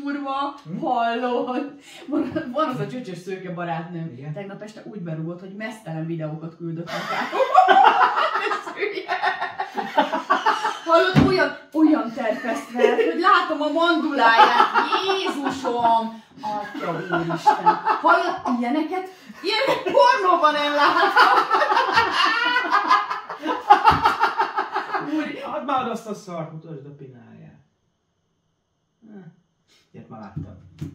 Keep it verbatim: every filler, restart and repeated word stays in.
durva, hallod. Van, van az a csöcsös szőke barátnőm. Igen? Tegnap este úgy berúgott, hogy mesztelen videókat küldött nekem. Hallod, olyan, olyan terpesztve, hogy látom a manduláját. Jézusom! Atya úristen! Hallod, ilyeneket? Ilyeneket pornóban nem láttam! Úr, add már azt a szart, mutasd a pináját. Ilyet már láttam.